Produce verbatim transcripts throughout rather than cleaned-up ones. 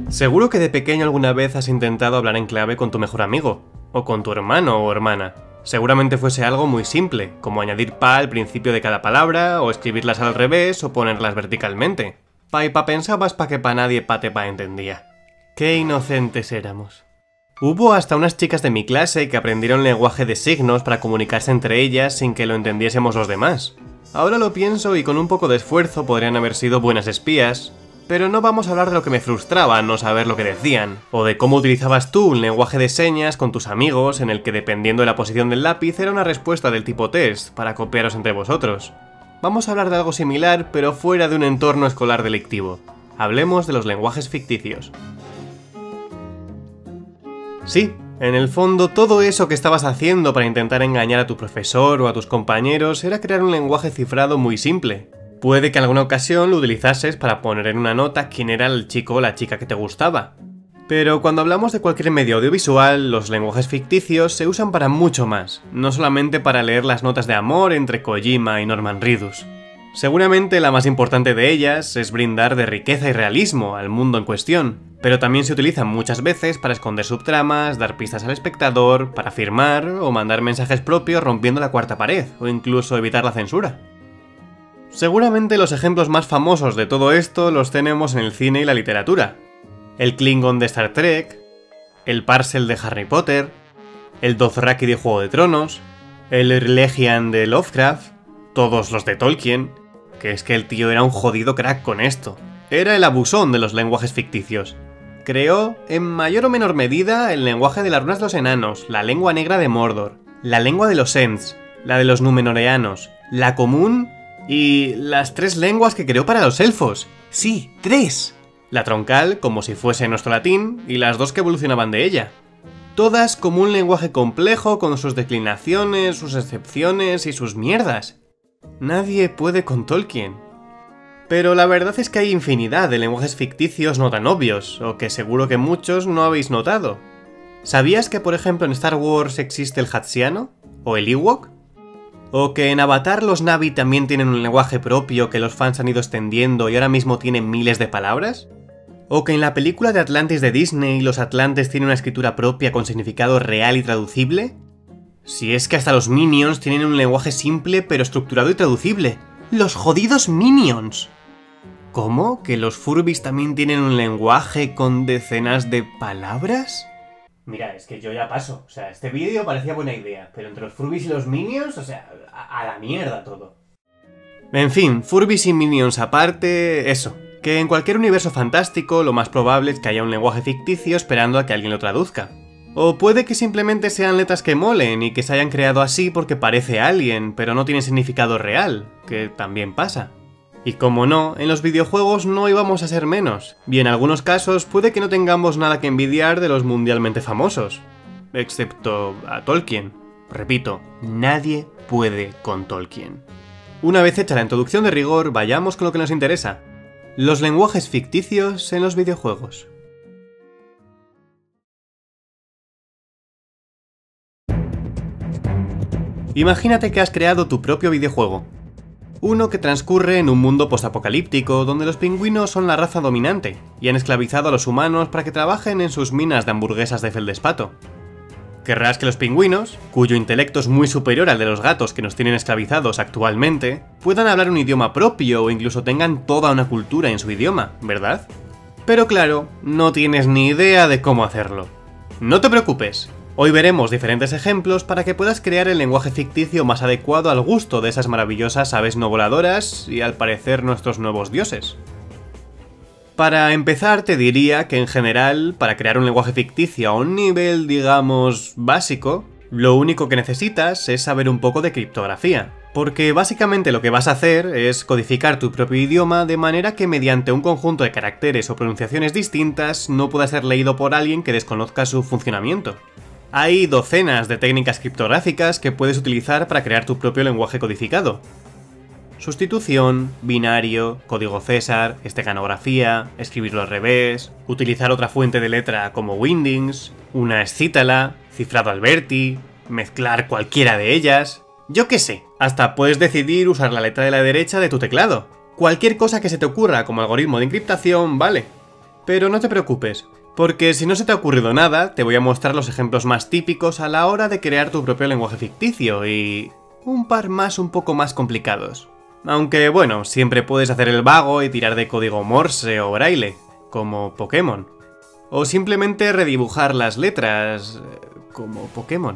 Seguro que de pequeño alguna vez has intentado hablar en clave con tu mejor amigo, o con tu hermano o hermana. Seguramente fuese algo muy simple, como añadir pa al principio de cada palabra, o escribirlas al revés, o ponerlas verticalmente. Pa y pa pensabas pa que pa nadie pa te pa entendía. Qué inocentes éramos. Hubo hasta unas chicas de mi clase que aprendieron lenguaje de signos para comunicarse entre ellas sin que lo entendiésemos los demás. Ahora lo pienso y con un poco de esfuerzo podrían haber sido buenas espías, pero no vamos a hablar de lo que me frustraba no saber lo que decían, o de cómo utilizabas tú un lenguaje de señas con tus amigos en el que dependiendo de la posición del lápiz era una respuesta del tipo test para copiaros entre vosotros. Vamos a hablar de algo similar pero fuera de un entorno escolar delictivo. Hablemos de los lenguajes ficticios. Sí, en el fondo todo eso que estabas haciendo para intentar engañar a tu profesor o a tus compañeros era crear un lenguaje cifrado muy simple. Puede que en alguna ocasión lo utilizases para poner en una nota quién era el chico o la chica que te gustaba. Pero cuando hablamos de cualquier medio audiovisual, los lenguajes ficticios se usan para mucho más, no solamente para leer las notas de amor entre Kojima y Norman Reedus. Seguramente la más importante de ellas es brindar de riqueza y realismo al mundo en cuestión, pero también se utilizan muchas veces para esconder subtramas, dar pistas al espectador, para firmar o mandar mensajes propios rompiendo la cuarta pared, o incluso evitar la censura. Seguramente los ejemplos más famosos de todo esto los tenemos en el cine y la literatura. El Klingon de Star Trek, el Parcel de Harry Potter, el Dothraki de Juego de Tronos, el Irlegian de Lovecraft, todos los de Tolkien, que es que el tío era un jodido crack con esto. Era el abusón de los lenguajes ficticios. Creó, en mayor o menor medida, el lenguaje de las runas de los enanos, la lengua negra de Mordor, la lengua de los Ents, la de los Númenoreanos, la común y las tres lenguas que creó para los elfos. ¡Sí, tres! La troncal, como si fuese nuestro latín, y las dos que evolucionaban de ella. Todas como un lenguaje complejo con sus declinaciones, sus excepciones y sus mierdas. Nadie puede con Tolkien. Pero la verdad es que hay infinidad de lenguajes ficticios no tan obvios, o que seguro que muchos no habéis notado. ¿Sabías que por ejemplo en Star Wars existe el Hatsiano? ¿O el Ewok? ¿O que en Avatar los Na'vi también tienen un lenguaje propio que los fans han ido extendiendo y ahora mismo tienen miles de palabras? ¿O que en la película de Atlantis de Disney los atlantes tienen una escritura propia con significado real y traducible? Si es que hasta los Minions tienen un lenguaje simple pero estructurado y traducible. ¡Los jodidos Minions! ¿Cómo? ¿Que los Furbies también tienen un lenguaje con decenas de palabras? Mira, es que yo ya paso. O sea, este vídeo parecía buena idea, pero entre los Furbies y los Minions, o sea, a, a la mierda todo. En fin, Furbies y Minions aparte, eso. Que en cualquier universo fantástico lo más probable es que haya un lenguaje ficticio esperando a que alguien lo traduzca. O puede que simplemente sean letras que molen y que se hayan creado así porque parece alien, pero no tiene significado real, que también pasa. Y como no, en los videojuegos no íbamos a ser menos, y en algunos casos puede que no tengamos nada que envidiar de los mundialmente famosos. Excepto a Tolkien. Repito, nadie puede con Tolkien. Una vez hecha la introducción de rigor, vayamos con lo que nos interesa. Los lenguajes ficticios en los videojuegos. Imagínate que has creado tu propio videojuego. Uno que transcurre en un mundo postapocalíptico donde los pingüinos son la raza dominante y han esclavizado a los humanos para que trabajen en sus minas de hamburguesas de feldespato. Querrás que los pingüinos, cuyo intelecto es muy superior al de los gatos que nos tienen esclavizados actualmente, puedan hablar un idioma propio o incluso tengan toda una cultura en su idioma, ¿verdad? Pero claro, no tienes ni idea de cómo hacerlo. No te preocupes. Hoy veremos diferentes ejemplos para que puedas crear el lenguaje ficticio más adecuado al gusto de esas maravillosas aves no voladoras y al parecer nuestros nuevos dioses. Para empezar te diría que en general, para crear un lenguaje ficticio a un nivel, digamos, básico, lo único que necesitas es saber un poco de criptografía. Porque básicamente lo que vas a hacer es codificar tu propio idioma de manera que mediante un conjunto de caracteres o pronunciaciones distintas no pueda ser leído por alguien que desconozca su funcionamiento. Hay docenas de técnicas criptográficas que puedes utilizar para crear tu propio lenguaje codificado. Sustitución, binario, código César, esteganografía, escribirlo al revés, utilizar otra fuente de letra como Wingdings, una escítala, cifrado Alberti, mezclar cualquiera de ellas. Yo qué sé, hasta puedes decidir usar la letra de la derecha de tu teclado. Cualquier cosa que se te ocurra como algoritmo de encriptación, vale. Pero no te preocupes, porque si no se te ha ocurrido nada, te voy a mostrar los ejemplos más típicos a la hora de crear tu propio lenguaje ficticio y un par más un poco más complicados. Aunque bueno, siempre puedes hacer el vago y tirar de código Morse o Braille, como Pokémon. O simplemente redibujar las letras, como Pokémon.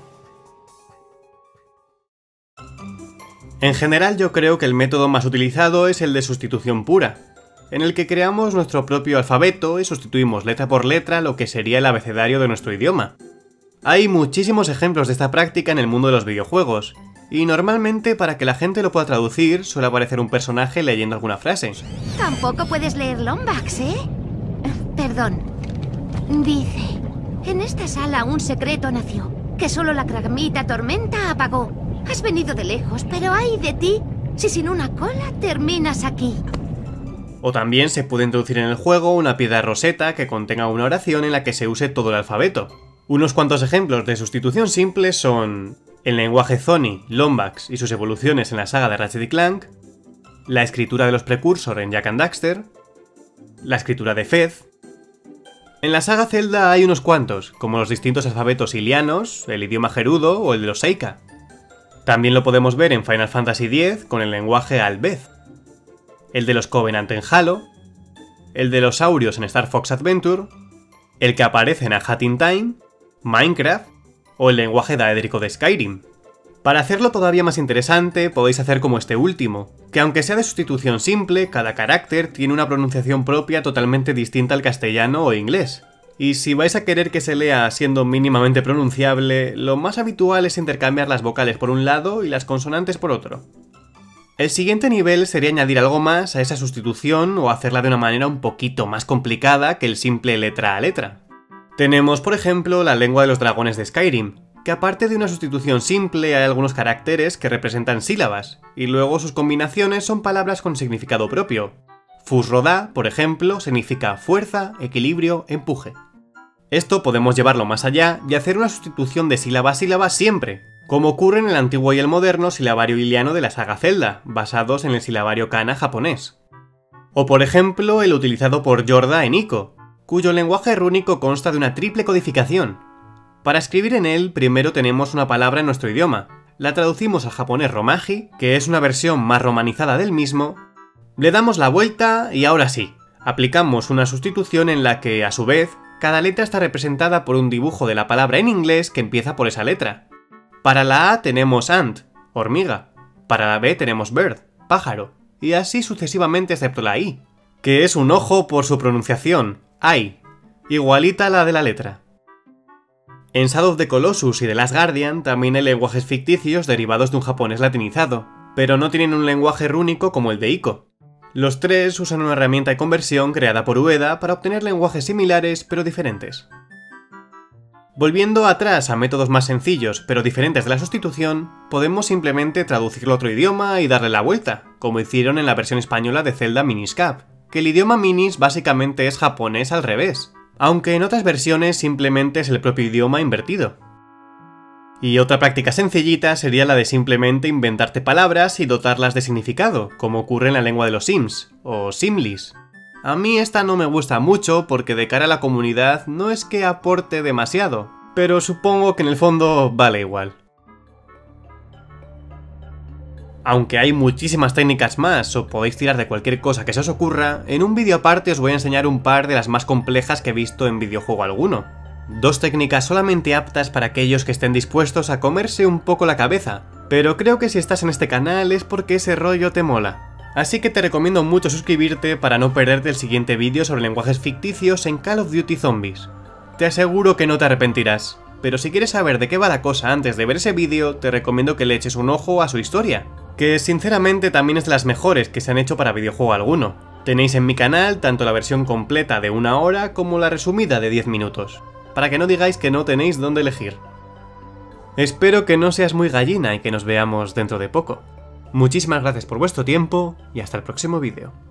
En general yo creo que el método más utilizado es el de sustitución pura, en el que creamos nuestro propio alfabeto y sustituimos letra por letra lo que sería el abecedario de nuestro idioma. Hay muchísimos ejemplos de esta práctica en el mundo de los videojuegos, y normalmente para que la gente lo pueda traducir suele aparecer un personaje leyendo alguna frase. Tampoco puedes leer Lombax, ¿eh? Perdón. Dice, en esta sala un secreto nació, que solo la Kragmita tormenta apagó. Has venido de lejos, pero ay de ti si sin una cola terminas aquí. O también se puede introducir en el juego una piedra roseta que contenga una oración en la que se use todo el alfabeto. Unos cuantos ejemplos de sustitución simple son el lenguaje Zoni, Lombax y sus evoluciones en la saga de Ratchet y Clank, la escritura de los Precursor en Jak and Daxter, la escritura de Fez. En la saga Zelda hay unos cuantos, como los distintos alfabetos ilianos, el idioma gerudo o el de los Seika. También lo podemos ver en Final Fantasy diez con el lenguaje Albez, el de los Covenant en Halo, el de los Saurios en Star Fox Adventure, el que aparece en A Hat in Time, Minecraft o el lenguaje daédrico de Skyrim. Para hacerlo todavía más interesante podéis hacer como este último, que aunque sea de sustitución simple, cada carácter tiene una pronunciación propia totalmente distinta al castellano o inglés. Y si vais a querer que se lea siendo mínimamente pronunciable, lo más habitual es intercambiar las vocales por un lado y las consonantes por otro. El siguiente nivel sería añadir algo más a esa sustitución o hacerla de una manera un poquito más complicada que el simple letra a letra. Tenemos, por ejemplo, la lengua de los dragones de Skyrim, que aparte de una sustitución simple hay algunos caracteres que representan sílabas, y luego sus combinaciones son palabras con significado propio. Fusrodá, por ejemplo, significa fuerza, equilibrio, empuje. Esto podemos llevarlo más allá y hacer una sustitución de sílaba a sílaba siempre, como ocurre en el antiguo y el moderno silabario iliano de la saga Zelda, basados en el silabario kana japonés. O por ejemplo el utilizado por Yorda en Ico, cuyo lenguaje rúnico consta de una triple codificación. Para escribir en él primero tenemos una palabra en nuestro idioma, la traducimos al japonés romaji, que es una versión más romanizada del mismo, le damos la vuelta y ahora sí, aplicamos una sustitución en la que, a su vez, cada letra está representada por un dibujo de la palabra en inglés que empieza por esa letra. Para la A tenemos ant, hormiga, para la B tenemos bird, pájaro, y así sucesivamente excepto la I, que es un ojo por su pronunciación, ai, igualita a la de la letra. En Shadow of the Colossus y The Last Guardian también hay lenguajes ficticios derivados de un japonés latinizado, pero no tienen un lenguaje rúnico como el de Ico. Los tres usan una herramienta de conversión creada por Ueda para obtener lenguajes similares pero diferentes. Volviendo atrás a métodos más sencillos pero diferentes de la sustitución, podemos simplemente traducirlo a otro idioma y darle la vuelta, como hicieron en la versión española de Zelda Minish Cap, que el idioma Minish básicamente es japonés al revés, aunque en otras versiones simplemente es el propio idioma invertido. Y otra práctica sencillita sería la de simplemente inventarte palabras y dotarlas de significado, como ocurre en la lengua de los Sims, o Simlis. A mí esta no me gusta mucho porque de cara a la comunidad no es que aporte demasiado, pero supongo que en el fondo vale igual. Aunque hay muchísimas técnicas más o podéis tirar de cualquier cosa que se os ocurra, en un vídeo aparte os voy a enseñar un par de las más complejas que he visto en videojuego alguno. Dos técnicas solamente aptas para aquellos que estén dispuestos a comerse un poco la cabeza, pero creo que si estás en este canal es porque ese rollo te mola. Así que te recomiendo mucho suscribirte para no perderte el siguiente vídeo sobre lenguajes ficticios en Call of Duty Zombies. Te aseguro que no te arrepentirás, pero si quieres saber de qué va la cosa antes de ver ese vídeo, te recomiendo que le eches un ojo a su historia, que sinceramente también es de las mejores que se han hecho para videojuego alguno. Tenéis en mi canal tanto la versión completa de una hora como la resumida de diez minutos. Para que no digáis que no tenéis dónde elegir. Espero que no seas muy gallina y que nos veamos dentro de poco. Muchísimas gracias por vuestro tiempo y hasta el próximo vídeo.